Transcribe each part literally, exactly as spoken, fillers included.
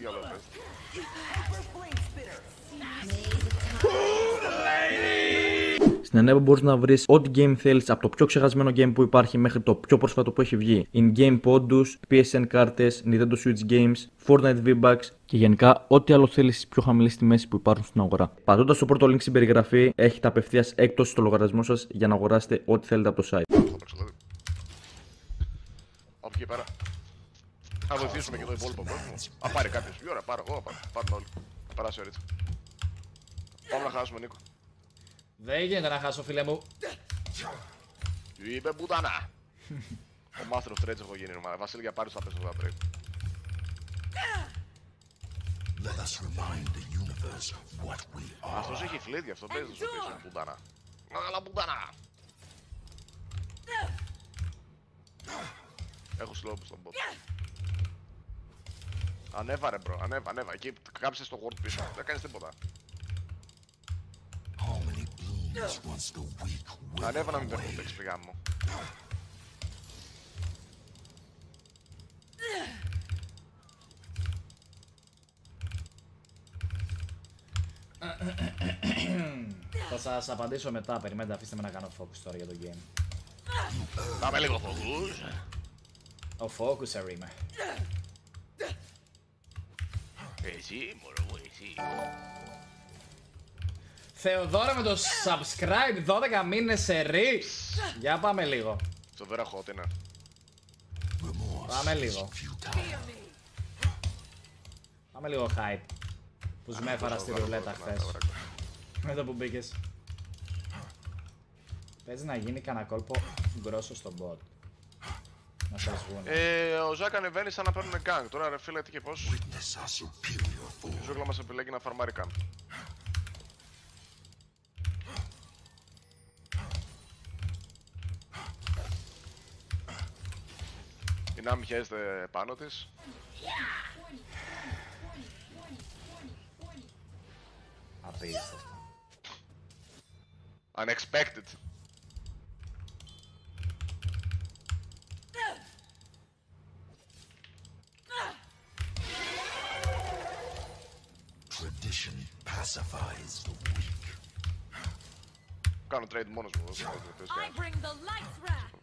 διάλογο πες. Στην Ανέβα μπορείς να βρεις ό,τι game θέλεις, από το πιο ξεχασμένο game που υπάρχει μέχρι το πιο πρόσφατο που έχει βγει. In-game πόντους, πι ες εν κάρτες, Nintendo Switch Games, Fortnite V-Bucks και γενικά ό,τι άλλο θέλεις στις πιο χαμηλές τιμές που υπάρχουν στην αγορά. Πατώντας το πρώτο link στην περιγραφή, έχετε απευθείας έκπτωση στο λογαριασμό σας για να αγοράσετε ό,τι θέλετε από το site. Από εκεί πέρα. Θα βοηθήσουμε και το υπόλοιπο κόσμο. Α, πάρει κάποιος. Η ώρα, πάρω εγώ, πάρουν όλοι. Θα περάσει ο Ρίτσα. Πάμε να χάσουμε, Νίκο. Δεν γίνεται να χάσω, φίλε μου. Είπε πουτανά. Ο Master of Trades έχω γίνει, νομάδα. Βασίλη, για πάρει θα πέσω εδώ πρέπει. Αυτός έχει φλίτ, γι' αυτό παίζει στο πίσω, πουτανά. Αλλά πουτανά. Έχω slow στον bot. Ανέβα ρε μπρο, ανέβα, ανέβα. Εκεί κάψε στο ward πίσω, δεν κάνεις τίποτα. Ανέβα να μην παίρνω το εξ μου. Θα σας απαντήσω μετά, περιμένετε, αφήστε με να κάνω focus τώρα για το game. Πάμε λίγο focus. Ο focuser είμαι. Εσύ, μωρό μου, εσύ. Θεοδόρα με το subscribe δώδεκα μήνες σε ρί. Για πάμε λίγο. Στο βέρα hot είναι. Πάμε λίγο. Πάμε λίγο hype. Που σου με έφαρα στη ρουλέτα χθες. Με το που μπήκες. Παίζει να γίνει κανένα κόλπο γκρόσο στο bot. Να σας βγουν. Ε, ο Ζακ ανεβαίνει σαν να παίρνουνε gang. Τώρα ρε φίλε, τι και πώς. Η ζούγκλα μας επιλέγει να φαρμάρει camp. Η Νάμι χαίζεται πάνω της. Απίστευτο. Unexpected. Tradition pacifies the weak. Κάνω trade μόνος μου. I bring the lights wrath.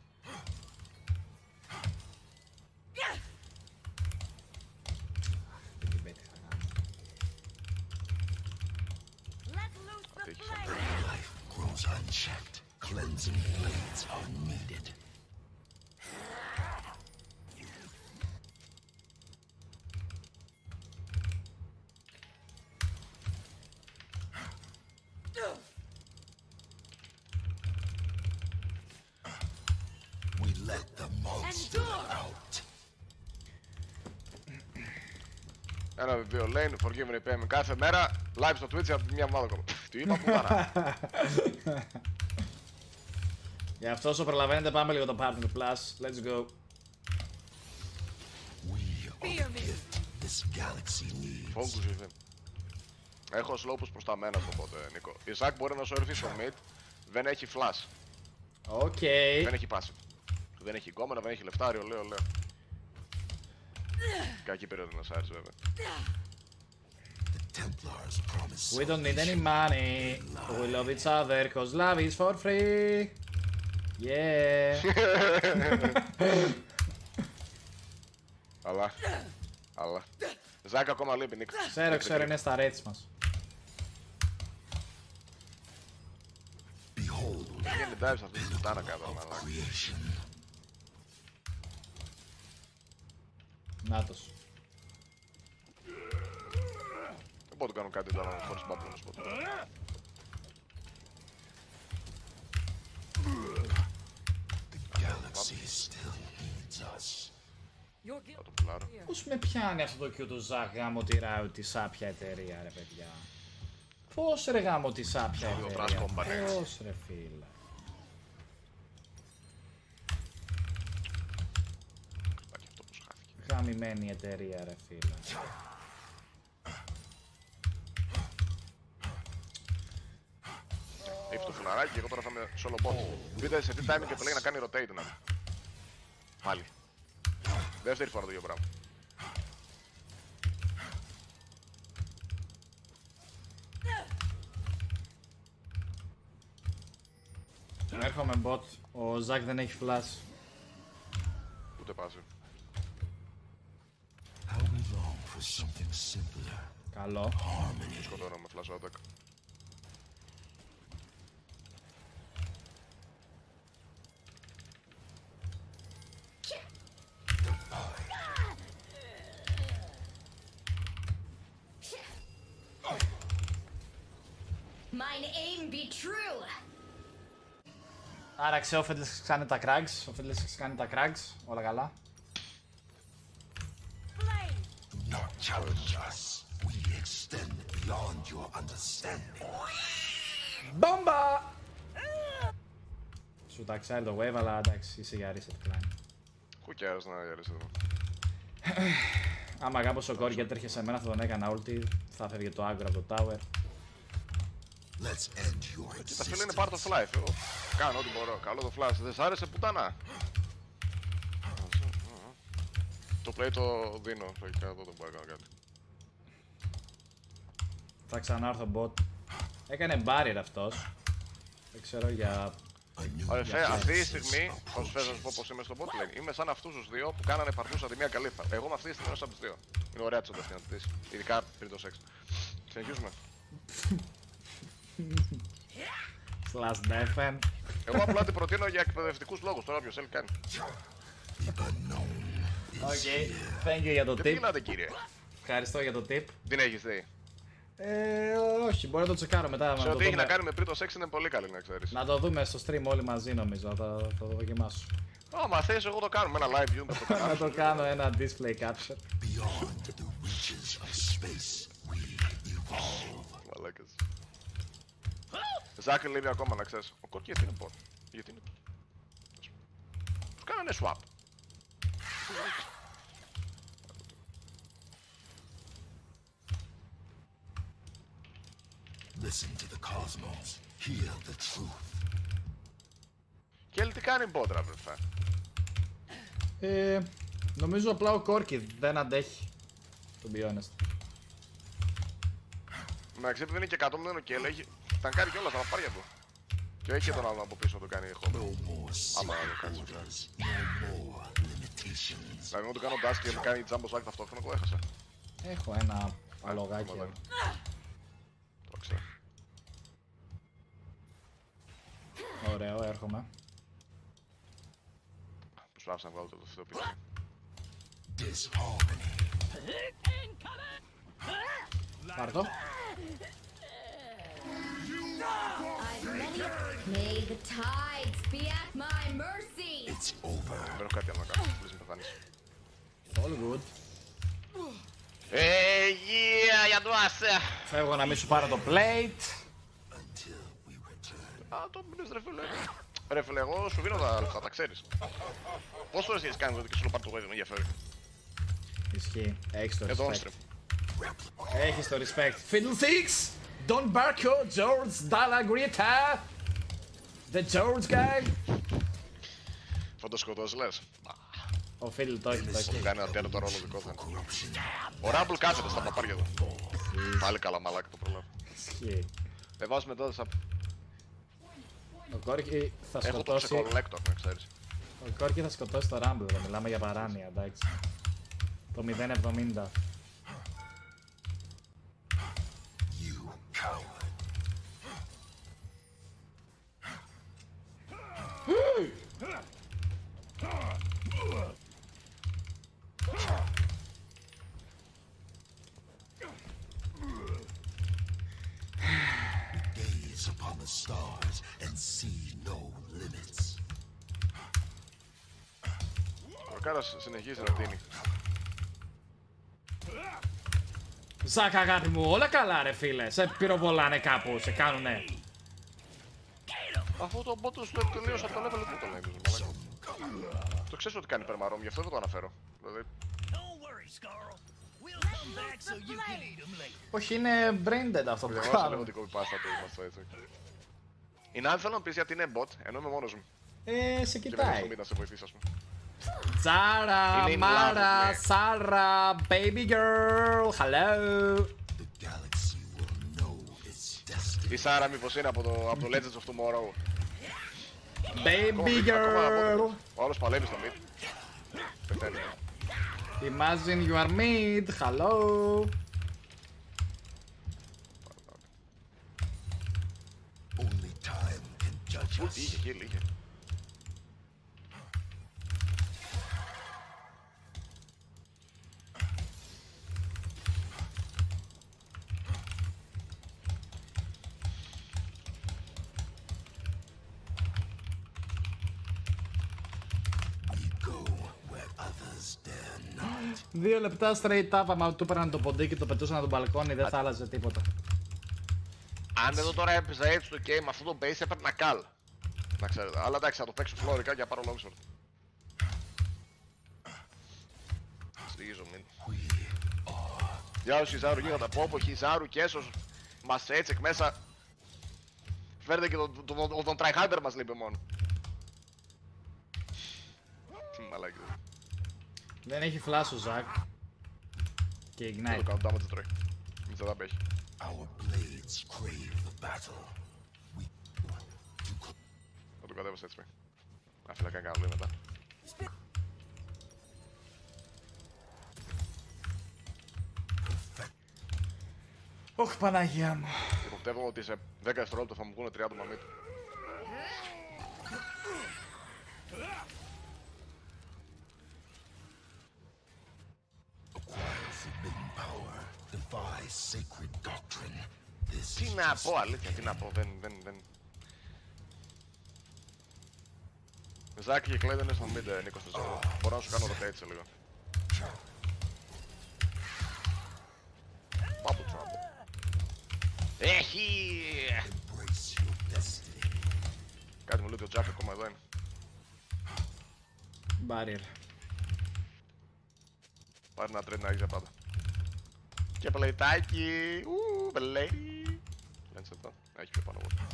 Let loose the flame. Life grows unchecked. Cleansing blades are needed. We let the monster out. Ένα βιβλίο Lane, Forgive Me Payment κάθε μέρα, live στο Twitch από μια εβδομάδα ακόμα. Τι είπα που πάρα. Γι' αυτό όσο προλαβαίνετε πάμε λίγο το Partner Plus. Let's go. We are the gift this galaxy needs. Focus ήρθε. Έχω slow push προς τα μένα στο bot, Νίκο. Η Ζακ μπορεί να σου έρθει στο mid, δεν έχει flash. Οκ. Δεν έχει passive. Δεν έχει γκόμενα, δεν έχει λεφτάριο, λέω, λέω. Κακή περίοδο να σ' άρεσε βέβαια. We don't need any money. We love each other cause love is for free. Yeah. Αλλά, αλλά. Ζάκ ακόμα λείπει, Νίκ. Ξέρω, ξέρω, είναι στα rates μας. Δεν γίνει dive σε αυτή τη πουτάνα κάτω, μάλλον. Νάτος. Δεν μπορώ να κάνω κάτι τώρα χωρίς bubble να σου πω. Θα το πουλάρω. Πώς με πιάνει αυτό το Q του Ζακ γάμο τη ράου τη σάπια εταιρεία ρε παιδιά. Πώς ρε γάμο τη σάπια εταιρεία. Πώς ρε φίλε. Γαμημένη εταιρεία ρε φίλε. Έχει το φουλαράκι και εγώ τώρα θα είμαι solo bot. Δείτε σε τι timing και επιλέγει να κάνει rotate να. Πάλι. Δεύτερη φορά το ίδιο πράγμα. Έρχομαι bot. Ο Ζακ δεν έχει flash. Ούτε πάζει. Καλό. Σκοτώνω με flash attack. Mine aim be true. Άραξε, ο Fiddlesticks κάνει τα crags. Ο Fiddlesticks κάνει τα crags. Όλα καλά. Do not challenge us. We extend beyond your understanding. Μπόμπα! Σου τα ξέρει το wave, αλλά εντάξει, είσαι για reset klein. Who cares να γυρίσεις εδώ. Άμα κάπως ο Corki έτρεχε σε μένα θα τον έκανα ulti, θα φεύγει το aggro από το tower. Let's end your Τα φίλοι είναι part of life. Εγώ κάνω ό,τι μπορώ. Καλό το flash. Δεν σ' άρεσε πουτάνα. Το play το δίνω. Λογικά εδώ δεν μπορώ να κάνω κάτι. Θα ξανάρθω bot. Έκανε barrier αυτός. Δεν ξέρω για... Αδερφέ, αυτή τη στιγμή, θα σου φέρω να σου πω πως είμαι στο bot lane. Είμαι σαν αυτούς τους δύο που κάνανε παρτούσα τη μία καλύφα. Εγώ με αυτή τη στιγμή είμαι σαν τους δύο. Είναι ωραία της ανταστήνα της. Ειδικά πριν το σεξ. Συνεχίζουμε. Slash defen. Εγώ απλά την προτείνω για εκπαιδευτικούς λόγους. Τώρα όποιος θέλει κάνει. Οκ, thank you για το Και τι tip. γινάτε κύριε. Ευχαριστώ για το tip. Την έχεις δει. Ε, όχι, μπορεί να το τσεκάρω μετά. Σε να, το ό,τι έχει να δούμε. κάνει με πριν το σεξ είναι πολύ καλή να ξέρεις. Να το δούμε στο stream όλοι μαζί νομίζω, θα, θα το δοκιμάσω. Άμα θες εγώ το κάνω με ένα live view. Θα το Να κάνω. το κάνω ένα display capture. beyond the reaches of space. We evolve. Μαλάκες. Ζάκ λέει ακόμα να ξέρεις. Ο Corki γιατί είναι bot. Γιατί είναι... Τους κάνανε swap. Listen to the cosmos. Hear the truth. Και τι κάνει bot ρε βρεφέ. Ε, νομίζω απλά ο Corki δεν αντέχει. To be honest. Εντάξει, επειδή είναι και εκατό μηδέν και έχει... Θα κάνει κιόλας τα παπάρια του. Και έχει και τον άλλον από πίσω να το κάνει No χώρο. more Άμα secret το κάνεις. orders. No more limitations. Δηλαδή να του κάνω dash και μου κάνει jumbo sack ταυτόχρονα, εγώ έχασα. Έχω ένα αλογάκι. Μαλάκα. Το ξέρω. Ωραίο, έρχομαι. Προσπάθησα να βγάλω το τελευταίο πίσω. Disharmony. Πάρ' το. I've many. May the tides be at my mercy. It's over. Δεν έχω κάτι άλλο να κάνω, please μην πεθάνεις. All good. Ε, yeah, για το άσε! Φεύγω να μην σου πάρω το plate. Until we return. Α, το μιλείς ρε φίλε. Ρε φίλε, εγώ σου δίνω τα λεφτά, τα ξέρεις. Πόσες φορές έχεις κάνει και σου το πάρει το wave, με ενδιαφέρει. Ισχύει. Έχεις το Εδώ on respect. stream. Έχεις το respect. Fiddlesticks! Don Barco, George Dalagrita! The George guy! Θα το σκοτώσεις λες. Ο Fiddle το έχει, το έχει. Κάνει ένα τέρο το ρόλο δικό θα είναι. Ο Rumble κάθεται στα παπάρια του. Πάλι καλά μαλάκα το προλάβω. Ισχύει. Δεν βάζουμε τότε σαν... Ο Corki θα Έχω το σκοτώσει... ξεκολλέκτορ, να ξέρεις. Ο Corki θα σκοτώσει το Rumble, δεν μιλάμε για παράνοια, εντάξει. Το μηδέν εβδομήντα. You coward. Gaze upon the stars and see no limits. Ο Κάρας συνεχίζει να δίνει. Ζακ αγάπη μου, όλα καλά ρε φίλε. Σε πυροβολάνε κάπου, σε κάνουνε. Αφού το bot του λέω τελείωσε από το level του το λέει. Μαλάκα. Το ξέρεις ότι κάνει περμαρόμ, γι' αυτό δεν το αναφέρω. Δηλαδή, Don't worry, Scarl. We'll come back so you can eat them later. Όχι, είναι brain dead αυτό που εγώ σε λίγο κάνουν. την copy pasta του είμαστε έτσι. Είναι αν θέλω να πεις γιατί είναι bot, ενώ είμαι μόνος μου. Ε, σε Και δεν έχω κοιτάει. μη να σε βοηθήσει ας πούμε. Τζάρα, Είναι in Μάρα, love, ναι. Σάρα, baby girl, hello. The galaxy will know its destiny. Η Σάρα μήπως είναι από το, από το Legends of Tomorrow. Baby girl. Ο άλλος παλεύει στο mid. Πεθαίνει. Imagine you are mid. Hello. Only time can judge us. Είχε, είχε, είχε. Δύο λεπτά straight up, άμα του έπαιρναν το ποντίκι και το πετούσαν από τον μπαλκόνι, δεν θα άλλαζε τίποτα. Αν εδώ τώρα έπαιζα έτσι το game με αυτό το base έπαιρνα καλ. Να ξέρετε. Αλλά εντάξει, θα το παίξω φλόρικα για να πάρω longsword. Συνεχίζω μην. Γεια σου Χιζάρου, γίγαντα πόπο, Χιζάρου και έσως μας έτσι εκ μέσα. Φέρετε και τον, τον, τον, τον tryharder μας λείπει μόνο. Τι μαλάκι. Δεν έχει flash ο Ζακ. Και Δεν ignite. το κάνω, damage τρώει. Μην θα τα παίχει. Our blades crave the battle. We Θα το κατέβασα έτσι. Αφού να κάνει καλό μετά. Ωχ, Παναγία μου. Υποπτεύω ότι σε δέκα δευτερόλεπτα θα μου βγουν τριάντα μαμί του. acquire forbidden power, devise sacred doctrine. This Τι is να just πω, αλήθεια, τι να πω, δεν, δεν, δεν. Ζάκη και Κλέιντ είναι στο mid, Νίκος στο ζώο. Μπορώ να σου κάνω rotate σε λίγο. Bubble trouble. Έχει! embrace your destiny. Κάτι μου λέει ότι ο Τζακ ακόμα εδώ είναι. Barrier. Πάρε ένα τρέντ να έχεις για πάντα. Και πλεϊτάκι! Ου, πλεϊ! Λένες εδώ, έχει πιο πάνω από.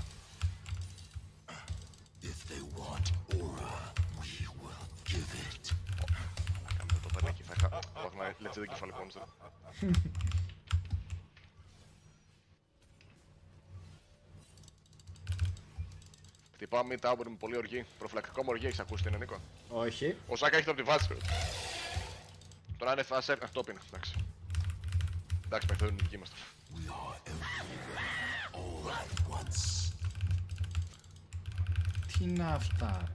If they want aura, we will give it. Κάμε το παίρνει εκεί, θα είχα... Θα έχουμε λετσί δεν κεφαλικό monster. Χτυπάμε tower με πολύ οργή. Προφυλακτικό με οργή, έχεις ακούσει τι είναι, Νίκο? Όχι. Ο Σάκα έχει το από τη βάση του. Τώρα είναι φάση, αυτό είναι, εντάξει. Εντάξει, μέχρι εδώ είναι δική μας τώρα. We are everywhere, all at once. Τι είναι αυτά.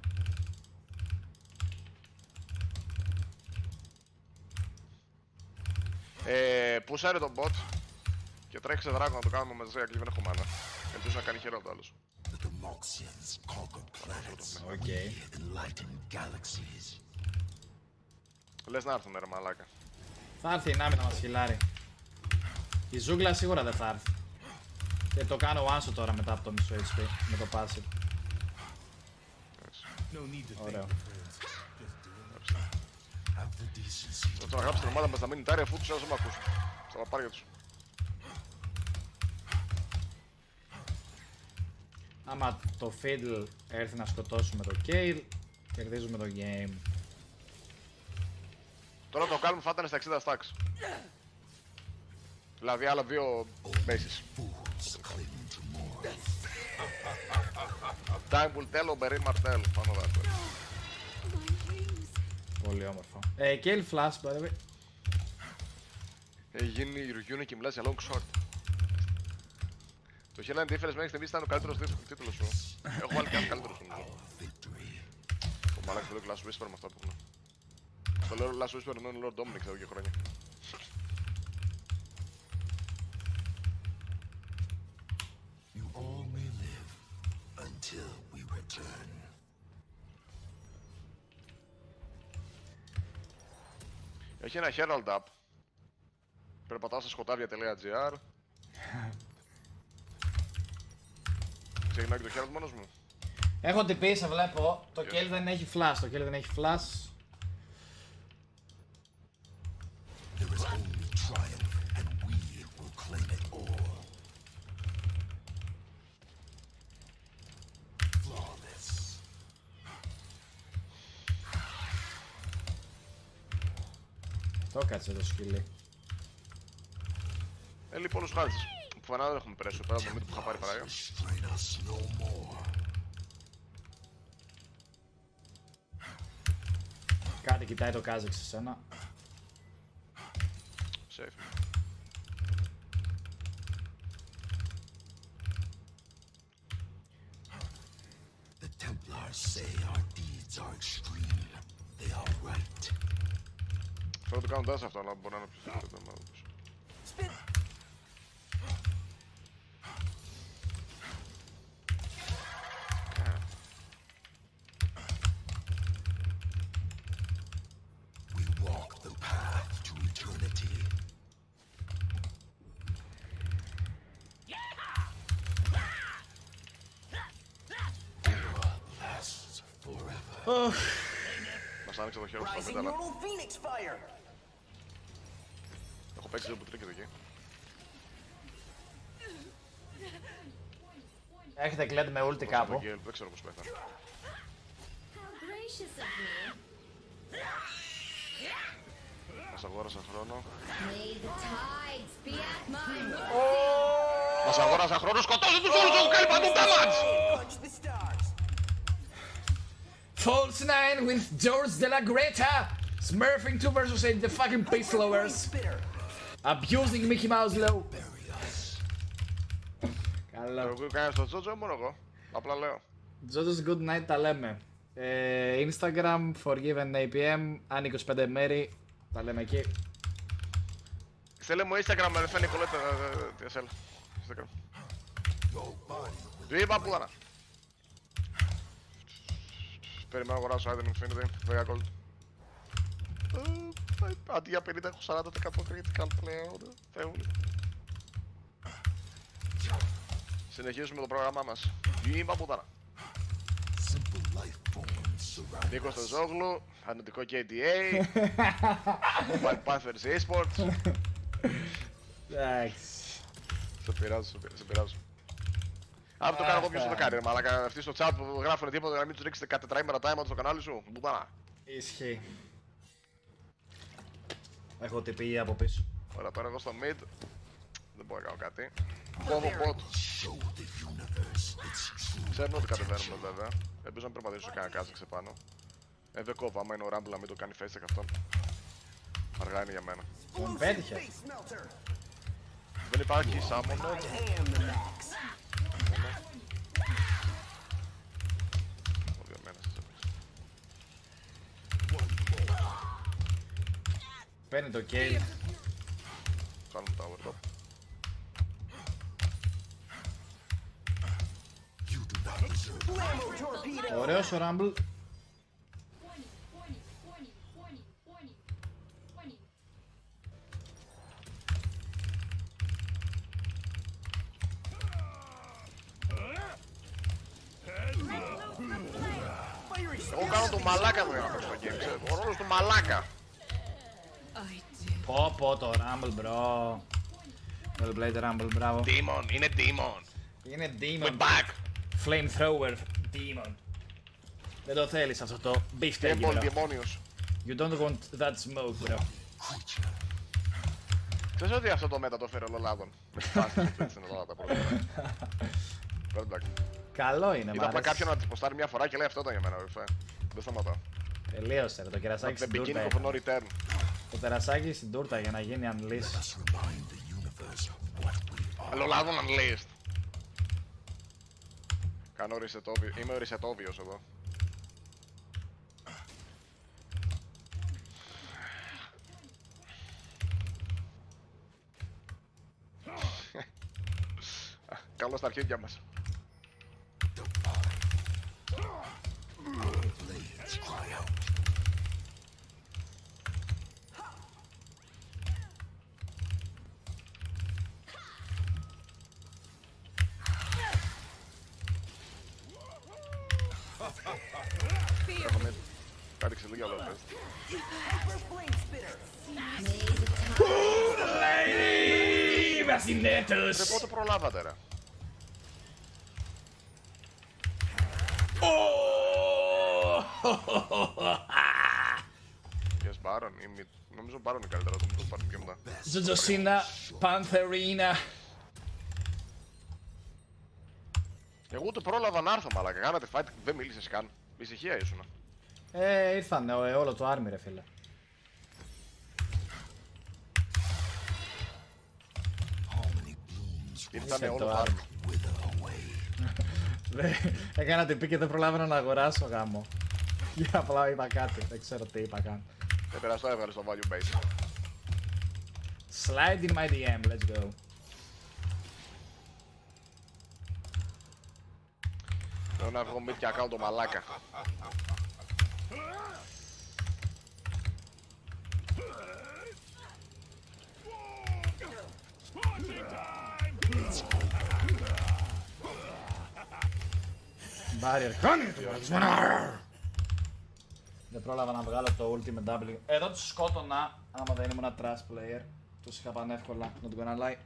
Ε, πούσαρε τον bot και τρέχει σε δράκο να το κάνουμε μαζί, γιατί δεν έχω μάνα. Ελπίζω να κάνει χέρα το άλλος. The Demoxians conquered planets. Οκ. We enlightened galaxies. Λες να έρθουν ρε μαλάκα. Θα έρθει η Νάμι να μας χιλάρει. Η ζούγκλα σίγουρα δεν θα έρθει. Και το κάνω one shot τώρα μετά από το μισό έιτς πι με το passive. Ωραίο. Have the decency. Θα τον αγράψει την ομάδα μας να μείνει τάρι αφού τους έδωσα να μ' ακούσουν. Στα παπάρια τους. Άμα το Fiddle έρθει να σκοτώσουμε το Kale, κερδίζουμε το game. Τώρα το κάνουμε θα ήταν στα εξήντα stacks. Δηλαδή άλλα δύο bases. Time will tell, Oberyn Martell. Πάνω δάχτυλο. Πολύ όμορφο. Ε, Kale flash, by the way. Έχει γίνει η Ρουγιούνι και μιλάς για long short. Το Hell and Difference μέχρι στιγμής ήταν ο καλύτερος τίτλος σου. Έχω βάλει και άλλο καλύτερο σου νομίζω. Ο μαλάκας το λέω Last Whisper με αυτά που έχουν. Το λέω Last Whisper ενώ είναι Lord Dominic εδώ και χρόνια. You all may live until we return. Έχει ένα Herald Up. Περπατάω στα σκοτάδια.gr. Ξεκινάω και το Herald μόνος μου. Έχω τυπήσει, σε βλέπω. Το Kale δεν έχει flash. Το Kale δεν έχει flash. There is only triumph, and we will claim it all. Flawless. Το κάτσε το σκυλί. Ε, λοιπόν, όλους χάρτες. Που φανά δεν έχουμε περάσει πέρα από το μύτο που είχα πάρει παράγια. Restrain us no more. κοιτάει το Κάζεξ σε σένα. Safe. The Templars say our deeds are extreme. They are right. Θέλω να το κάνω τάση αυτό, αλλά μπορεί να είναι πιο σημαντικό. Spin. We walk the path to eternity. War lasts forever. Μας άνοιξε το χέρι μου στα Rising πέταλα. normal phoenix fire. Έχω παίξει δύο που τρίκεται εκεί. Έχετε κλέτ με ulti κάπου. Γκέλ, δεν ξέρω πώς πέθανε. How gracious of me. Μας αγόρασα χρόνο. May the tides be at my mercy. Μας αγόρασα χρόνο, σκοτώσε τους όλους, έχω κάνει παντού damage! Punch the stars. False nine with George de la Greta! Smurfing two versus eight, the fucking piss lowers! Spitter. Abusing Mickey Mouse low! Καλό. Εγώ κάνω στο Τζότζο, μόνο εγώ. Απλά λέω. Jojo's Good Night τα λέμε. Ε, Instagram, Forgiven έι πι εμ, αν είκοσι πέντε μέρη, τα λέμε εκεί. Στέλνε μου Instagram, με φαίνει κολλέτα, τι εσέλα. Instagram. Τι είπα, πουλάνα. Περιμένω να αγοράσω item Infinity, δέκα gold. Ε, Αντί για πενήντα έχω σαράντα τοις εκατό critical πλέον, φεύγουν. Συνεχίζουμε το πρόγραμμά μας. Είπα, πουλάνα. Simple life forms surround Νίκος us. Τεζόγλου, αρνητικό κέι ντι έι, White Panthers Esports. Εντάξει. Σε πειράζω, σε πειράζω, σε πειράζω. Αν το κάνω εγώ ποιος θα το κάνει ρε μαλάκα, αυτοί στο chat που γράφουνε τίποτα για να μην τους ρίξετε κάτι τετραήμερα time out στο κανάλι σου, μπουτάνα. Ισχύει. Έχω τυπεί από πίσω. Ωραία, τώρα εγώ στο mid, δεν μπορώ να κάνω κάτι. Κόβω bot, Show the universe its true. ξέρουν ότι κατεβαίνουμε βέβαια. Ελπίζω να μην περπατήσω κανένα κάζεξε πάνω. Ε, δεν κόβω, άμα είναι ο Rumble να μην το κάνει face check αυτόν. Αργά είναι για μένα. Τον πέτυχε. Face melter. Δεν υπάρχει σάμονο. I am the max. Όχι για μένα, σας έπαιξε. Παίρνει το Kale. Κάνουμε tower top. You do not deserve Blammo torpedo. Ωραίος ο Rumble. Εγώ κάνω το μαλάκα μου για να παίξω το game, ξέρετε. Ο ρόλος του μαλάκα. Πω πω το Rumble bro. Well played Rumble, μπράβο. Demon, είναι demon. Είναι We're demon. back. Flamethrower demon. Δεν το θέλεις αυτό το beefsteak Είναι πολύ bro. διαιμόνιος. You don't want that smoke bro. Ξέρεις ότι αυτό το μέτα το φέρει ο Λολάδων. Με φάσεις που έτσι στην Ελλάδα τα πρώτα. Perfect. Καλό είναι, μ' Είδα απλά αρέσει. κάποιον να της ποστάρει μια φορά και λέει αυτό ήταν για μένα, ρε. Δεν σταματάω. Τελείωσε ρε, το κερασάκι The στην beginning τούρτα. of no έκανε. return. Το τερασάκι στην τούρτα για να γίνει unleash. us remind the universe of what we are. Λολάδων unleashed. Κάνω reset obvious. Είμαι ο reset obvious εδώ. Καλό στα αρχίδια μας. Blades cry out. Έχουμε κάριξε λίγα όλα πες. Hyper flame spitter. Βασινέτος! Δεν πότε προλάβατε ρε. Yes, Baron ή mid. Νομίζω Baron είναι καλύτερα, το μην το πάρει πιο μετά. Τζοτζοσίνα, Πανθερίνα. Εγώ ούτε πρόλαβα να έρθω μαλάκα, κάνατε fight, δεν μίλησες καν. Ησυχία ήσουνα. Ε, ήρθανε ε, όλο το army ρε φίλε. Ήρθανε όλο το το army. άρμα. Έκανα την πή και δεν προλάβαινα να αγοράσω γάμο. Για απλά είπα κάτι, δεν ξέρω τι είπα καν. Δεν περαστώ, έβγαλε στο value base. Slide in my ντι εμ, let's go. Θέλω να βγω mid και account το μαλάκα. Barrier, κάνει το παραδεισμένο. Δεν πρόλαβα να βγάλω το ultimate W. Εδώ τους σκότωνα, άμα δεν ήμουν trash player. Τους είχα πανεύκολα, not gonna lie.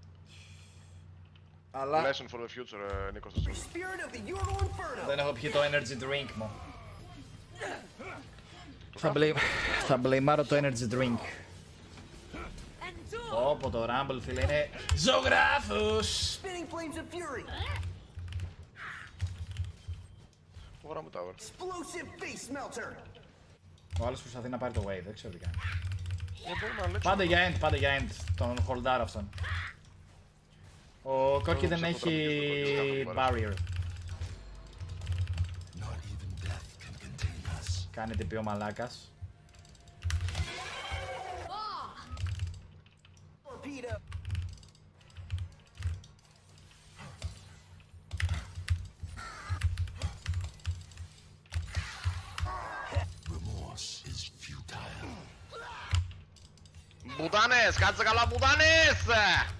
Αλλά Lesson for the future, Νίκος. δεν έχω πιει το energy drink μου. Θα, blame... θα μπλεϊμάρω το energy drink. Όπο το Rumble φίλε είναι ζωγράφος! Spinning flames of fury. Ωρα μου tower. Explosive face melter. Ο άλλος προσπαθεί να πάρει το wave, δεν ξέρω τι κάνει. Δεν μπορούμε να λέξουμε. Πάντε για end, πάντε για end, τον holdar αυτόν. Ο Κόρκι δεν έχει barrier. Not even death can contain us. Κάνει τι πει ο μαλάκας. Torpedo. Remorse is futile. Μπουτάνες, κάτσε καλά μπουτάνες!